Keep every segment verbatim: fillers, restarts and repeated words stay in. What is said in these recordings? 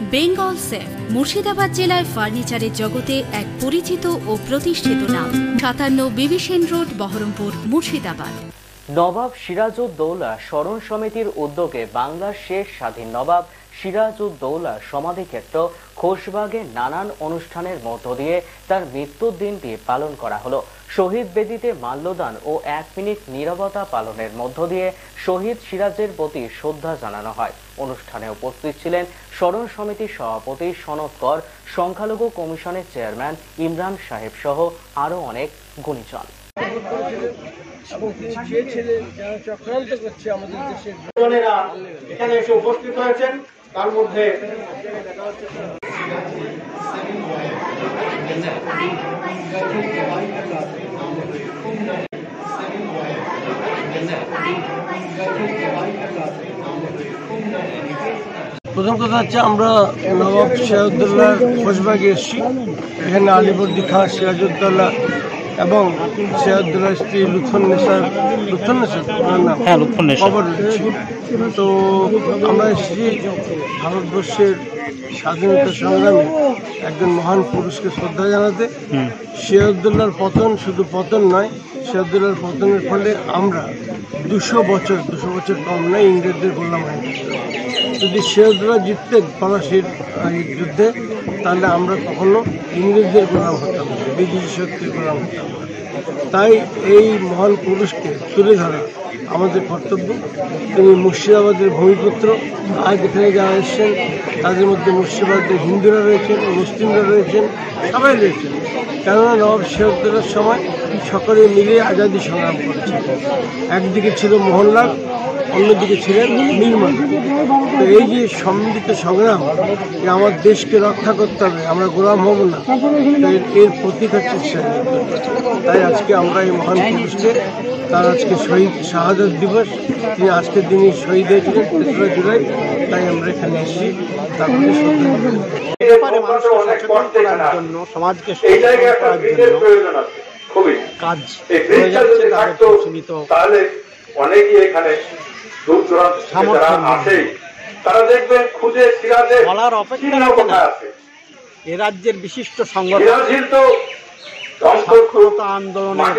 Bengal safe Murshidabad জেলায় ফার্নিচারের জগতে এক পরিচিত ও প্রতিষ্ঠিত নাম। সাতান্ন বিবি সেন রোড, বহরমপুর, মুর্শিদাবাদ। নবাব সিরাজউদ্দৌলা স্মরণ সমিতির উদ্যোগে বাংলার শেষ স্বাধীন নবাব সিরাজউদ্দৌলার সমাধিক্ষেত্র খোশবাগে নানান অনুষ্ঠানের মধ্য দিয়ে তার মৃত্যুর দিনটি পালন করা হলো। শহীদ বেদিতে মাল্যদান ও এক মিনিট নীরবতা পালনের মধ্য দিয়ে শহীদ সিরাজের প্রতি শ্রদ্ধা জানানো হয়। অনুষ্ঠানে উপস্থিত ছিলেন স্মরণ সমিতির সভাপতি সনদ কর, সংখ্যালঘু কমিশনের চেয়ারম্যান ইমরান সাহেব সহ আরো অনেক গুণীজন। এবং তিনি চেয়েছিলেন যারা চক্রান্ত করছে আমাদের দেশের জনেরা এখানে এসে উপস্থিত হয়েছেন। তার মধ্যে প্রথম কথা হচ্ছে আমরা নবাব সিরাজউদ্দৌলার খোশবাগে এসেছি। এখানে আলিবর্দী খান সিরাজউদ্দৌলা এবং সিরাজউদ্দৌলার স্ত্রী লুৎফুন্নেসার লুৎফুন্নেসার নাম হ্যাঁ লুৎফুন্নেসা খবর রয়েছে। তো আমরা এসেছি ভারতবর্ষের স্বাধীনতা সংগ্রামে একজন মহান পুরুষকে শ্রদ্ধা জানাতে। সিরাজউদ্দৌলার পতন শুধু পতন নয়, সিরাজউদ্দৌলার পতনের ফলে আমরা দুশো বছর দুশো বছর কম নয় ইংরেজদের গোলাম হয়ে গেছিল। যদি সিরাজউদ্দৌলা জিততেন পলাশির এই যুদ্ধে, তাহলে আমরা কখনো ইংরেজদের গোলাম হতাম না, বিদেশি শক্তির গোলাম হতাম না। তাই এই মহান পুরুষকে তুলে ধরা আমাদের কর্তব্য। তিনি মুর্শিদাবাদের ভূমিপুত্র। আজ এখানে যারা এসছেন তাদের মধ্যে মুর্শিদাবাদের হিন্দুরা রয়েছেন, মুসলিমরা রয়েছেন, সবাই রয়েছেন। কেননা নবাব সিরাজউদ্দৌলার সময় সকলে মিলে আজাদি সংগ্রাম করেছে। একদিকে ছিল মোহনলাল, অন্যদিকে ছিলেন নির্মল। তো এই যে সম্মিলিত সংগ্রাম, যে আমার দেশকে রক্ষা করতে হবে, আমরা গোলাম হব না, এর প্রতীক হচ্ছে সিরাজউদ্দৌলা। তাই আজকে আমরা এই মহান পুরুষকে, তার আজকে শহীদ শাহাদত দিবস, তিনি আজকের দিনই শহীদ হয়েছিলেন তেসরা জুলাই। তাই আমরা এখানে এসেছি তার প্রতি শ্রদ্ধা জন্য, সমাজকে কাজ হয়ে যাচ্ছে। তাহলে অনেকেই এখানে দূর দূরান্ত যারা আসে তারা দেখবেন খুঁজে সিরাজের বলার অপেক্ষা আছে। এ রাজ্যের বিশিষ্ট সংগঠন আন্দোলনের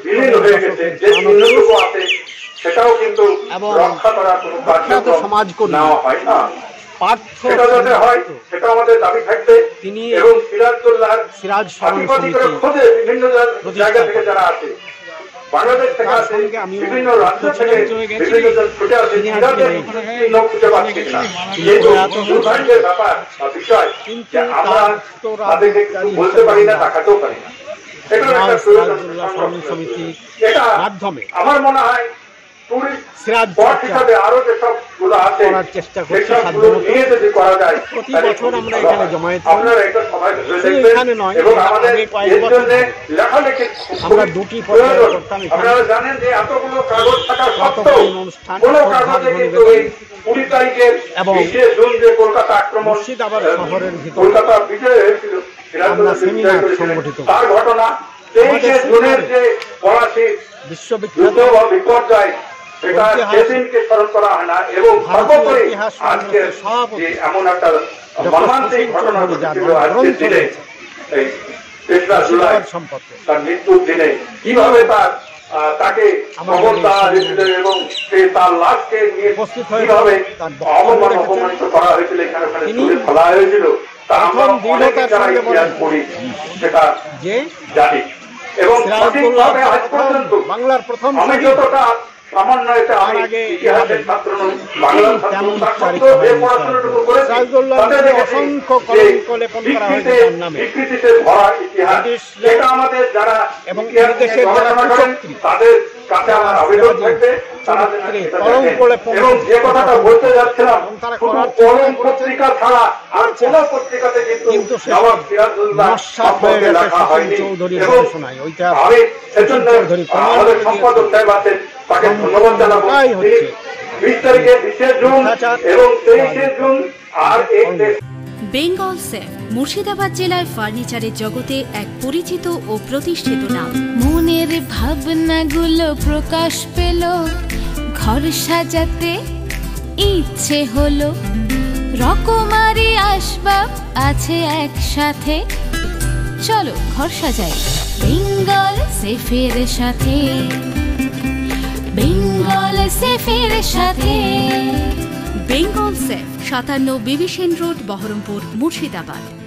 সেটাও কিন্তু রক্ষা করার কোনো কার্যক্রম নেওয়া হয় না। সেটা যাতে হয় সেটা আমাদের দাবি থাকবে। তিনি এবং সিরাজউদ্দৌলার সিরাজ স্মরণ সমিতি খোঁজে বিভিন্ন জায়গা থেকে যারা আছে, বাংলাদেশ থেকে আসে, বিভিন্ন রাজ্য থেকে বিভিন্ন জন ছুটে আসে, সিরাজের চিহ্ন খুঁজে পাচ্ছি না। এই দুর্ভাগ্যের ব্যাপার বা বিষয়, আমরা তাদেরকে বলতে পারি না, দেখাতেও পারি না। এটা একটা প্রয়োজন সমিতির মাধ্যমে আমার মনে হয় সিরাজ হিসাবে আরো যেসব গুলো আছে চেষ্টা করছে নিয়ে যদি করা যায়। প্রতি বছর আমরা এখানে জমায়েত আপনারা এটা সবাই এখানে নয়, এবং আমাদের লেখালেখি আমরা দুটি পর্যায়ে করতাম। আপনারা জানেন যে এতগুলো কাগজ থাকা সত্ত্বেও কোনো কাগজে কিন্তু এই কুড়ি তারিখের এবং বিশে জুন যে কলকাতা আক্রমণ, মুর্শিদাবাদ শহরের ভিতরে কলকাতা বিজয় হয়েছিল, তার ঘটনা তেইশে জুনের যে পলাশির বিশ্ববিখ্যাত বিপর্যয়, সেটা সেদিনকে স্মরণ করা হয় না। এবং সর্বোপরি আজকে এমন একটা মর্মান্তিক ঘটনা ঘটেছিল আজকের দিনে, এই তেসরা জুলাই তার মৃত্যুর দিনে, কিভাবে তার তাকে এবং সে তার লাশকে নিয়ে কিভাবে অবমান অপমানিত করা হয়েছিল, এখানে ওখানে তুলে ফেলা হয়েছিল, তা আমরা অনেকে যারা ইতিহাস পড়ি সেটা জানি। এবং সঠিকভাবে আজ পর্যন্ত বাংলার প্রথম আমি যতটা সামান্য এটা আমি ইতিহাসের ছাত্র নই, বাংলার ছাত্র, তার সত্ত্বেও যে পড়াশোনাটুকু করেছি তাতে দেখেছি যে বিকৃতিতে ভরা ইতিহাস, এটা আমাদের যারা ইতিহাসে গবেষণা করেন তাদের কাছে আমার আবেদন থাকবে, তারা এবং যে কথাটা বলতে যাচ্ছিলাম, শুধু কলম পত্রিকা ছাড়া আর কোন পত্রিকাতে কিন্তু নবাব সিরাজউদ্দৌলা সম্পর্কে লেখা হয়নি। এবং আমি সেজন্য আমাদের সম্পাদক সাহেব আছেন, তাকে ধন্যবাদ জানাবো। বিশ তারিখে বিশে জুন এবং তেইশে জুন আর এক বেঙ্গল সেফ মুর্শিদাবাদ জেলায় ফার্নিচারের জগতে এক পরিচিত ও প্রতিষ্ঠিত নাম। মনের ভাবনাগুলো প্রকাশ পেল, ঘর সাজাতে ইচ্ছে হলো, রকমারি আসবে নবাব আছে একসাথে, চলো ঘর সাজাই বেঙ্গল সেফের সাথে, বেঙ্গল সেফের সাথে। বেঙ্গল সেফ, সাতান্ন বিবিসেন রোড, বহরমপুর, মুর্শিদাবাদ।